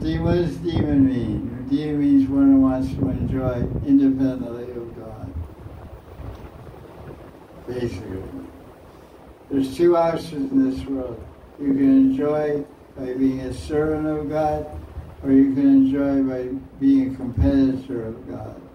What does demon mean? Demon means one who wants to enjoy independently of God. Basically. There's two options in this world. You can enjoy by being a servant of God, or you can enjoy by being a competitor of God.